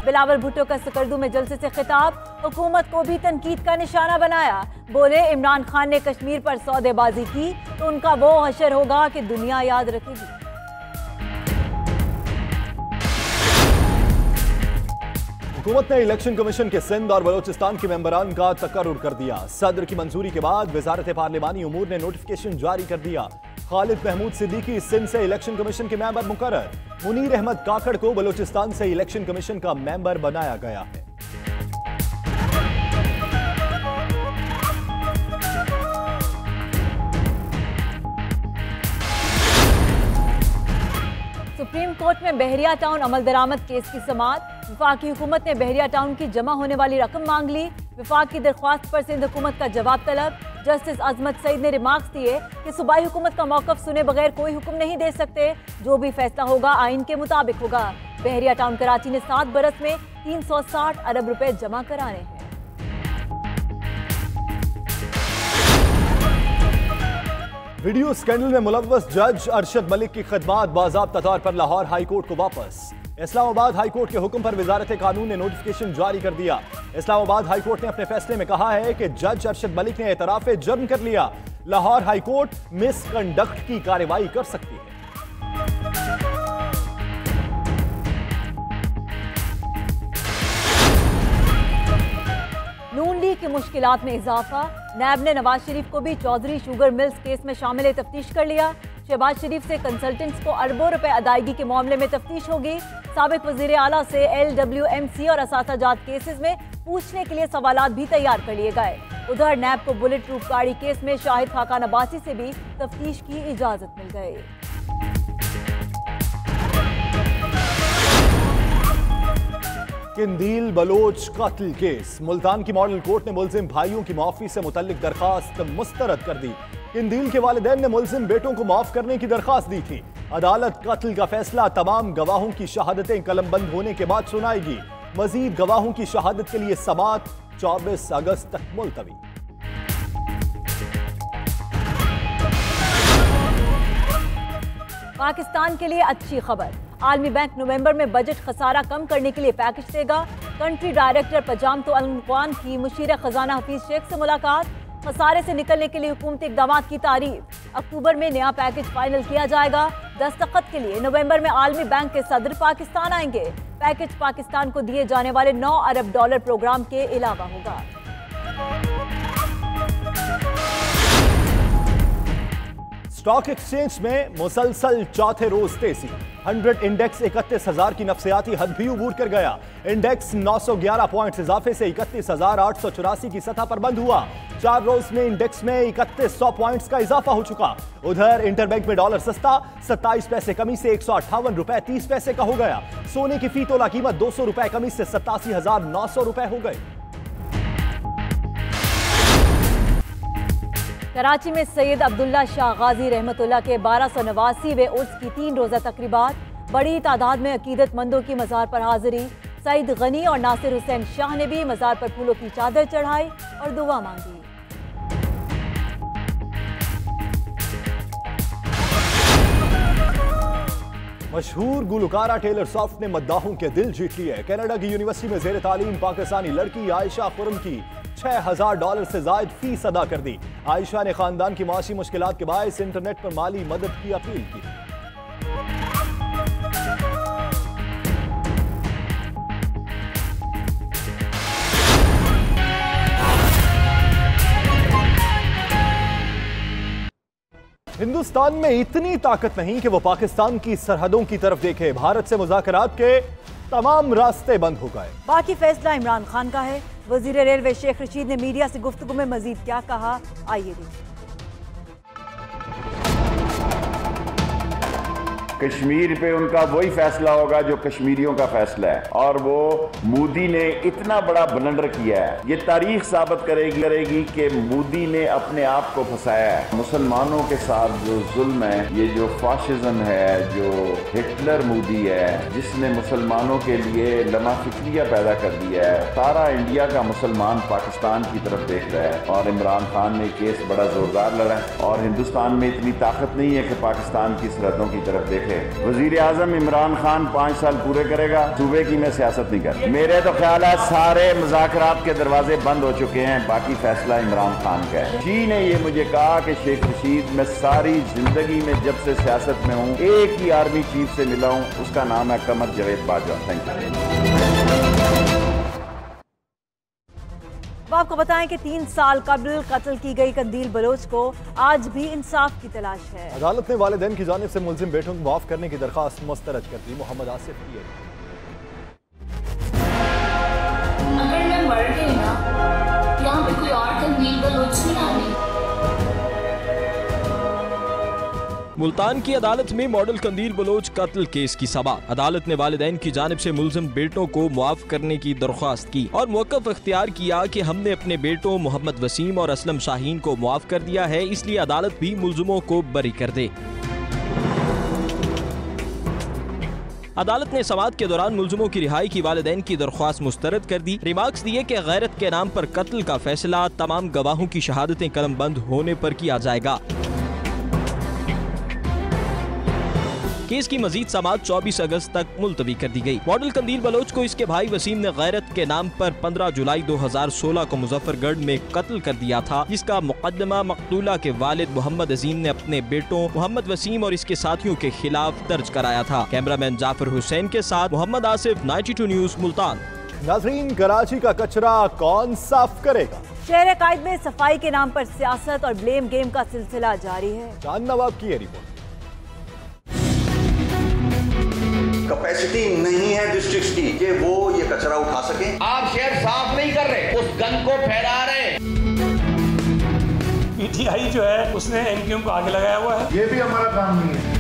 बिलावल भुट्टो का सकर्दू में जलसे से खिताब, हुकूमत को भी तनकीद का निशाना बनाया। बोले इमरान खान ने कश्मीर पर सौदेबाजी की तो उनका वो हशर होगा कि दुनिया याद रखेगी। हुकूमत ने इलेक्शन कमीशन के सिंध और बलोचिस्तान के मेंबरान का तकर्रुर कर दिया। सदर की मंजूरी के बाद वजारत पार्लिमानी उमूर ने नोटिफिकेशन जारी कर दिया। खालिद महमूद सिद्दीकी सिंध से इलेक्शन कमीशन के मेंबर मुकर्रर। मुनीर अहमद काकड़ को बलोचिस्तान से इलेक्शन कमीशन का मेंबर बनाया गया है। सुप्रीम कोर्ट में बहरिया टाउन अमल दरामद केस की समाअत। वफाकी हुकूमत ने बहरिया टाउन की जमा होने वाली रकम मांग ली। वफाक की दरख्वास्त पर सिंध हुकूमत का जवाब तलब। जस्टिस अजमत सईद ने रिमार्क्स दिए कि सूबाई हुकूमत का मौकफ सुने बगैर कोई हुक्म नहीं दे सकते, जो भी फैसला होगा आइन के मुताबिक होगा। बहरिया टाउन कराची ने 7 बरस में 360 अरब रुपए जमा कराने हैं। वीडियो स्कैंडल में मुलव्वस जज अरशद मलिक की खिदमात बाज़ाब्ता तौर पर लाहौर हाई कोर्ट को वापस। इस्लामाबाद हाई कोर्ट के हुक्म पर वजारत कानून ने नोटिफिकेशन जारी कर दिया। इस्लामाबाद हाई कोर्ट ने अपने फैसले में कहा है कि जज अरशद मलिक ने एतराफ़ जुर्म कर लिया। लाहौर हाई कोर्ट मिसकंडक्ट की कार्रवाई कर सकती है। नून लीग की मुश्किलात में इजाफा। नैब ने नवाज शरीफ को भी चौधरी शुगर मिल्स केस में शामिल तफ्तीश कर लिया। शहबाज शरीफ से कंसल्टेंट्स को अरबों रुपए अदायगी के मामले में तफ्तीश होगी। साबिक वजीर आला से LWMC और असातिजात केसेस में पूछने के लिए सवालात भी तैयार कर लिए गए। उधर नैब को बुलेट प्रूफ गाड़ी केस में शाहिद खाकान अब्बासी से भी तफ्तीश की इजाजत मिल गई। किंदील बलोच कत्ल केस। मुल्तान की मॉडल कोर्ट ने मुलजिम भाइयों की माफी से मुतल्लिक दरखास्त मुस्तरद कर दी। किंदील के वालिदैन ने मुलजिम बेटों को माफ करने की दरखास्त दी थी। अदालत कत्ल का फैसला तमाम गवाहों की शहादतें कलमबंद होने के बाद सुनाएगी। मजीद गवाहों की शहादत के लिए समाअत 24 अगस्त तक मुलतवी। पाकिस्तान के लिए अच्छी खबर। आलमी बैंक नवंबर में बजट खसारा कम करने के लिए पैकेज देगा। कंट्री डायरेक्टर पजामतो अल-मुक़वान की मुशीर खजाना हफीज शेख से मुलाकात। खसारे से निकलने के लिए हुकूमती इक़दाम की तारीफ। अक्टूबर में नया पैकेज फाइनल किया जाएगा। दस्तखत के लिए नवंबर में आलमी बैंक के सदर पाकिस्तान आएंगे। पैकेज पाकिस्तान को दिए जाने वाले $9 अरब प्रोग्राम के अलावा होगा। स्टॉक एक्सचेंज में मुसलसल चौथे रोज तेजी। 100 इंडेक्स 31,000 की नफ्सियाती हद भी उबूर कर गया। इंडेक्स 911 पॉइंट्स इजाफे से 31,884 की सतह पर बंद हुआ। 4 रोज में इंडेक्स में 3100 पॉइंट्स का इजाफा हो चुका। उधर इंटरबैंक में डॉलर सस्ता 27 पैसे कमी से 158 रुपए 30 पैसे का हो गया। सोने की फी तोला कीमत 200 रुपए कमी से 87,900 रुपए हो गई। कराची में सैयद अब्दुल्ला शाह गाजी रहमतुल्लाह के 1289वें उर्स की 3 रोज़ा तकरीबात। बड़ी तादाद में अकीदतमंदों की मज़ार पर हाजिरी। सईद गनी और नासिर हुसैन शाह ने भी मज़ार पर फूलों की चादर चढ़ाई और दुआ मांगी। मशहूर गुलकारा टेलर सॉफ्ट ने मद्दाहों के दिल जीत लिए। कनाडा की यूनिवर्सिटी में जेर तालीम पाकिस्तानी लड़की आयशा खुरम की $6,000 से जायद फीस अदा कर दी। आयशा ने खानदान की माशी मुश्किलात के बायस इंटरनेट पर माली मदद की अपील की। हिंदुस्तान में इतनी ताकत नहीं कि वो पाकिस्तान की सरहदों की तरफ देखे। भारत से मुज़ाकरात के तमाम रास्ते बंद हो गए। बाकी फैसला इमरान खान का है। वजीर रेलवे शेख रशीद ने मीडिया से गुफ्तगू में मजीद क्या कहा, आइए देखिए। कश्मीर पे उनका वही फैसला होगा जो कश्मीरियों का फैसला है, और वो मोदी ने इतना बड़ा ब्लंडर किया है। ये तारीख साबित करेगी कि मोदी ने अपने आप को फंसाया है। मुसलमानों के साथ जो जुल्म है, ये जो फाशिज्म है, जो हिटलर मोदी है जिसने मुसलमानों के लिए लमा फिक्रिया पैदा कर दिया है। सारा इंडिया का मुसलमान पाकिस्तान की तरफ देख रहा है और इमरान खान ने केस बड़ा जोरदार लड़ा है। और हिंदुस्तान में इतनी ताकत नहीं है कि पाकिस्तान की सरहदों की तरफ देख थे। वजीर आजम इमरान खान 5 साल पूरे करेगा, सूबे की मैं सियासत नहीं कर। मेरे तो ख्याल है सारे मुज़ाकरात के दरवाजे बंद हो चुके हैं, बाकी फैसला इमरान खान का है। जी ने ये मुझे कहा कि शेख रशीद, मैं सारी जिंदगी में जब से सियासत में हूँ एक ही आर्मी चीफ से मिला हूँ, उसका नाम है कमर जावेद बाजवा। Thank you. आपको बताएं कि 3 साल कबल कत्ल की गई कंदील बलोच को आज भी इंसाफ की तलाश है। अदालत ने वालिदैन की जानिब से मुल्जिम बेटों को माफ करने की दरख्वास्त मुस्तरद कर दी। मोहम्मद आसिफ की अगर मैं मर गई ना, यहाँ पे कोई और कंदील बलोच नहीं आनी। मुल्तान की अदालत में मॉडल कंदील बलोच कत्ल केस की समाअत। अदालत ने वालिदैन की जानिब से मुल्जिम बेटों को मुआफ करने की दरख्वास्त की और मौक़िफ़ इख्तियार किया कि हमने अपने बेटों मोहम्मद वसीम और असलम शाहीन को मुआफ कर दिया है, इसलिए अदालत भी मुल्जिमों को बरी कर दे। अदालत ने समाअत के दौरान मुल्जिमों की रिहाई की वालिदैन की दरख्वास्त मुस्तरद कर दी। रिमार्क्स दिए कि गैरत के नाम पर कत्ल का फैसला तमाम गवाहों की शहादतें कलमबंद होने पर किया जाएगा। केस की मजीद समाअत 24 अगस्त तक मुलतवी कर दी गई। मॉडल कंदील बलोच को इसके भाई वसीम ने गैरत के नाम पर 15 जुलाई 2016 को मुजफ्फरगढ़ में कत्ल कर दिया था, जिसका मुकदमा मकतूला के वालिद मोहम्मद अजीम ने अपने बेटों मोहम्मद वसीम और इसके साथियों के खिलाफ दर्ज कराया था। कैमरामैन जाफर हुसैन के साथ मोहम्मद आसिफ, 92 न्यूज, मुल्तान। नाज़रीन, कराची का कचरा कौन साफ करेगा? शहर कायद में सफाई के नाम पर सियासत और ब्लेम गेम का सिलसिला जारी है। जान नवाब की ये रिपोर्ट। कैपेसिटी नहीं है डिस्ट्रिक्ट की कि वो ये कचरा उठा सके। आप शहर साफ नहीं कर रहे, उस गंद को फैला रहे। पीटीआई जो है उसने एमक्यूएम को आगे लगाया हुआ है, ये भी हमारा काम नहीं है।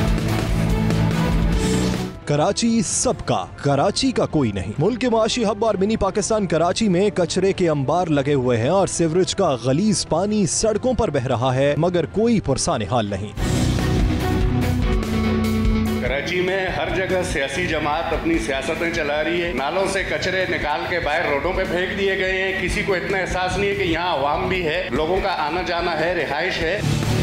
कराची सबका, कराची का कोई नहीं। मुल्क के माशी हब और मिनी पाकिस्तान कराची में कचरे के अंबार लगे हुए हैं और सीवरेज का गलीज पानी सड़कों पर बह रहा है, मगर कोई पुरसाने हाल नहीं। कराची में हर जगह सियासी जमात अपनी सियासतें चला रही है। नालों से कचरे निकाल के बाहर रोडों पे फेंक दिए गए हैं। किसी को इतना एहसास नहीं है कि यहाँ अवाम भी है, लोगों का आना जाना है, रिहाइश है।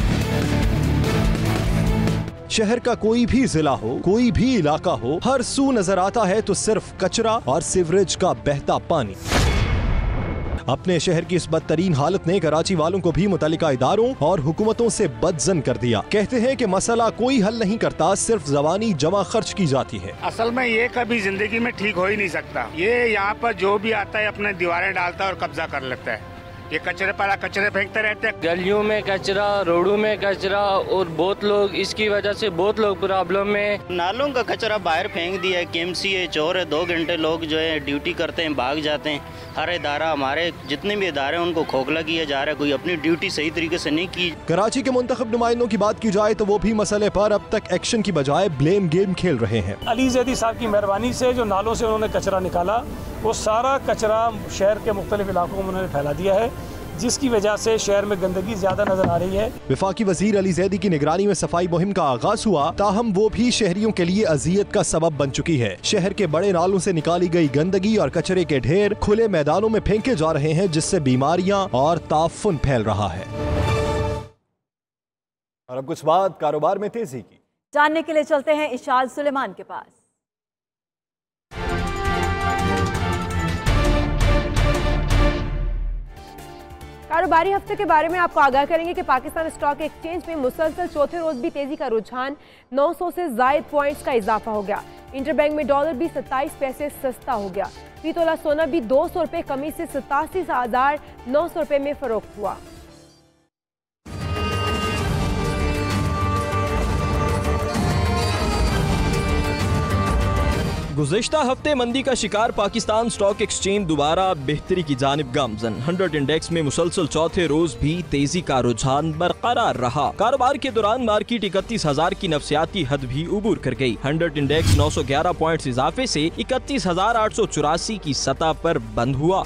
शहर का कोई भी जिला हो, कोई भी इलाका हो, हर सू नजर आता है तो सिर्फ कचरा और सीवरेज का बहता पानी। अपने शहर की इस बदतरीन हालत ने कराची वालों को भी मुतल्लिका इदारों और हुकूमतों से बदजन कर दिया। कहते हैं कि मसला कोई हल नहीं करता, सिर्फ जबानी जमा खर्च की जाती है। असल में ये कभी जिंदगी में ठीक हो ही नहीं सकता। ये यहाँ पर जो भी आता है अपने दीवारें डालता है और कब्जा कर लेता है। ये कचरे पर कचरे फेंकते रहते हैं। गलियों में कचरा, रोडों में कचरा, और बहुत लोग इसकी वजह से बहुत लोग प्रॉब्लम में। नालों का कचरा बाहर फेंक दिया है। केएमसी है, चोर है, 2 घंटे लोग जो है ड्यूटी करते हैं, भाग जाते हैं। हर इदारा, हमारे जितने भी इदारे उनको खोखला किया जा रहा है, कोई अपनी ड्यूटी सही तरीके से नहीं की। कराची के मुंतखब नुमाइंदों की बात की जाए तो वो भी मसले पर अब तक एक्शन की बजाय ब्लेम गेम खेल रहे हैं। अली जैदी साहब की मेहरबानी से जो नालों से उन्होंने कचरा निकाला, वो सारा कचरा शहर के मुख्तलिफ इलाकों में उन्होंने फैला दिया है, जिसकी वजह से शहर में गंदगी ज्यादा नजर आ रही है। वफाकी वजीर अली जैदी की निगरानी में सफाई मुहिम का आगाज हुआ, ताहम वो भी शहरियों के लिए अजियत का सबब बन चुकी है। शहर के बड़े नालों से निकाली गई गंदगी और कचरे के ढेर खुले मैदानों में फेंके जा रहे हैं, जिससे बीमारियां और ताफुन फैल रहा है। और अब कुछ बात कारोबार में तेजी की जानने के लिए चलते हैं इशाद सुलेमान के पास। कारोबारी हफ्ते के बारे में आपको आगाह करेंगे कि पाकिस्तान स्टॉक एक्सचेंज में मुसलसल चौथे रोज भी तेजी का रुझान, 900 से जायद पॉइंट्स का इजाफा हो गया। इंटरबैंक में डॉलर भी 27 पैसे सस्ता हो गया। फी तोला सोना भी 200 रुपये कमी से 87,900 रुपये में फरोख्त हुआ। गुज़िश्ता हफ्ते मंदी का शिकार पाकिस्तान स्टॉक एक्सचेंज दोबारा बेहतरी की जानिब गामजन। 100 इंडेक्स में मुसलसल चौथे रोज भी तेजी का रुझान बरकरार रहा। कारोबार के दौरान मार्केट 31,000 की नफसियाती हद भी उबूर कर गई। 100 इंडेक्स 911 पॉइंट्स इजाफे से 31,884 की सतह पर बंद हुआ।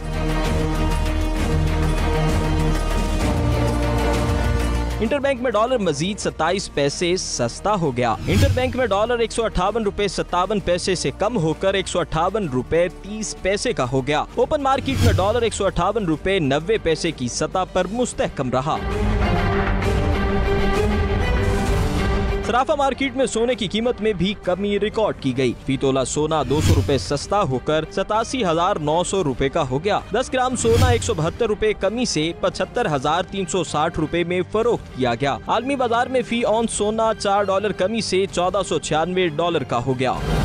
इंटरबैंक में डॉलर मजीद 27 पैसे सस्ता हो गया। इंटरबैंक में डॉलर 158 रुपए 57 पैसे से कम होकर 158 रुपए 30 पैसे का हो गया। ओपन मार्केट में डॉलर 158 रुपए 90 पैसे की सतह पर मुस्तहकम रहा। सराफा मार्केट में सोने की कीमत में भी कमी रिकॉर्ड की गई। फी तोला सोना 200 रुपए सस्ता होकर 87,900 रुपए का हो गया। 10 ग्राम सोना 172 रुपए कमी से 75,360 रुपए में फरोख्त किया गया। आलमी बाजार में फी ऑन सोना $4 कमी से $1496 का हो गया।